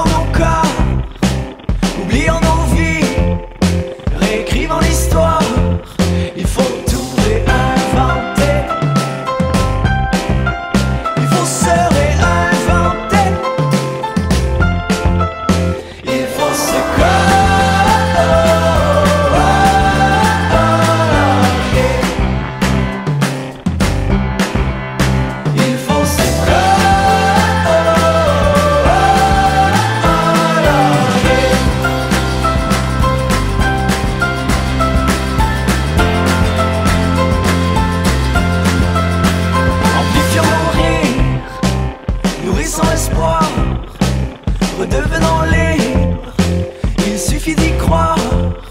nos corps, oubliant nos vies, réécrivant l'histoire. Il faut tout réinventer, il faut se réinventer, il faut se coller, il faut se nourrissant espoir, redevenant libre, il suffit d'y croire.